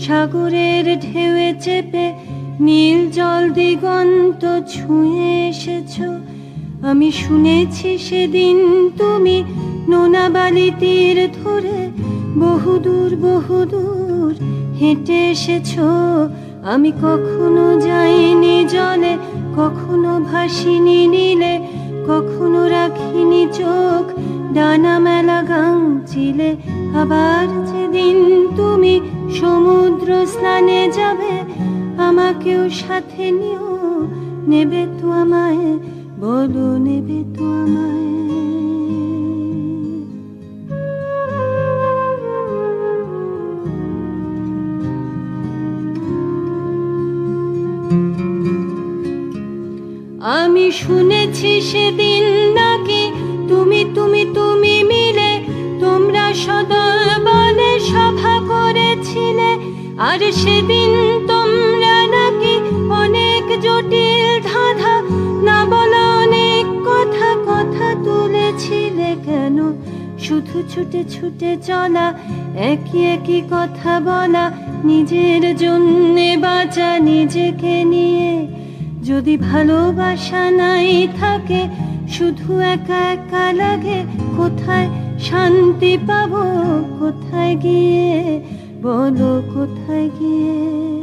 সাগরের ঢেউয়ে চেপে নীল জল দিগন্ত ছুঁয়ে এসেছো। আমি শুনেছি সেদিন তুমি নোনা বালি তীর ধরে বহুদূর বহুদূর হেঁটে এসেছো। আমি কখনো যাইনি জলে, কখনো ভাসিনি নীলে, কখনো রাখিনি চোখ ডানা মেলা গাংচিলে। আবার যেদিন তুমি সমুদ্র স্নানে যাবে, আমাকেও সাথে নিও, নেবে তো আমায়, বলো নেবে তো আমায়। আমি শুনেছি সেদিন নাকি তুমি তুমি তুমি মিলে তোমরা সদল বলে সভা করেছিলে। আর সেদিন তোমরা নাকি অনেক জটিল ধাঁধা না বলা অনেক কথা কথা তুলেছিলে। কেন শুধু ছুটে ছুটে চলা, একই একই কথা বলা, নিজের জন্যে বাঁচা নিজেকে নিয়ে। যদি ভালোবাসা নাই থাকে, শুধু একা একা লাগে, কোথায় শান্তি পাবো, কোথায় গিয়ে, বলো কোথায় গিয়ে।